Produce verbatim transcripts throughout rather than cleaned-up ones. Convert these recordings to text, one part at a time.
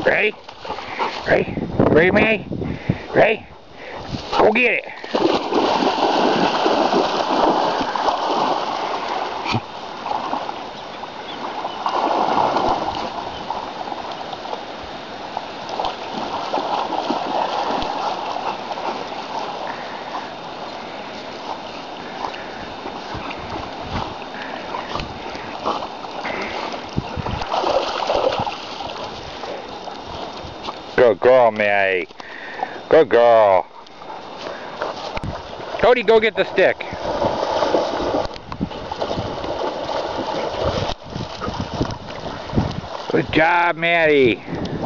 Ready? Ready? Ready, Manny? Ready? Go get it. Good girl, Manny. Good girl. Cody, go get the stick. Good job, Manny.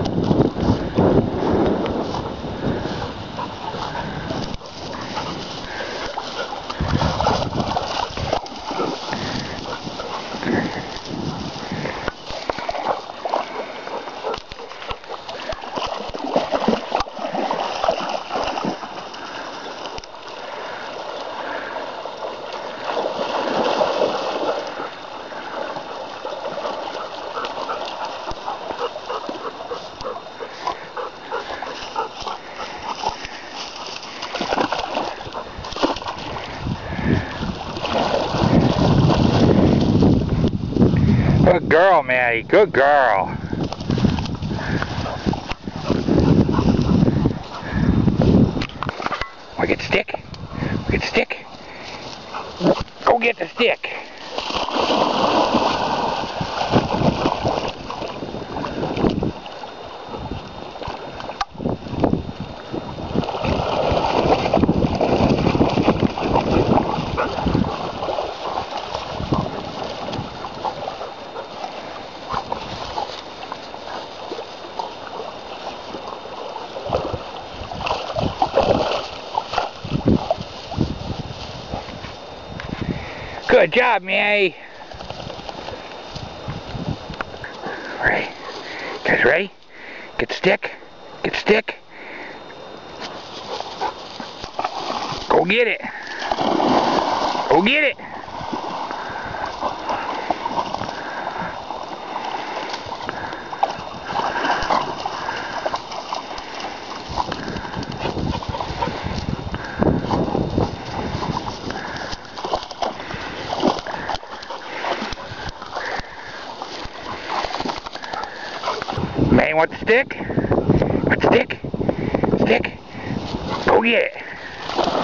Good girl, Manny. Good girl. Want to get the stick? Want to get the stick? Go get the stick. Good job, Manny. Ready? Guys ready? Get the stick. Get the stick. Go get it. Go get it. Man, want the stick? Want the stick? Stick? Go get it.